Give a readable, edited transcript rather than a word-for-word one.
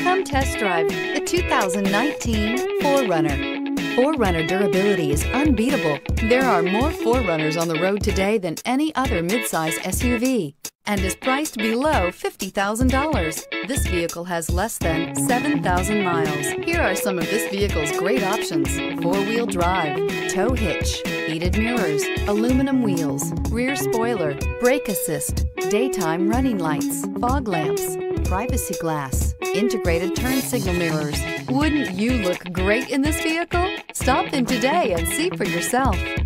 Come test drive the 2019 4Runner. 4Runner durability is unbeatable. There are more 4Runners on the road today than any other midsize SUV and is priced below $50,000. This vehicle has less than 7,000 miles. Here are some of this vehicle's great options: four-wheel drive, tow hitch, heated mirrors, aluminum wheels, rear spoiler, brake assist, daytime running lights, fog lamps, privacy glass, integrated turn signal mirrors. Wouldn't you look great in this vehicle? Stop in today and see for yourself.